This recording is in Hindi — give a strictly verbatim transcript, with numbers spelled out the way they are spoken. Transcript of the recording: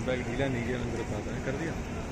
बैग ढीला नहीं किया, मैंने तेरे बताया कर दिया।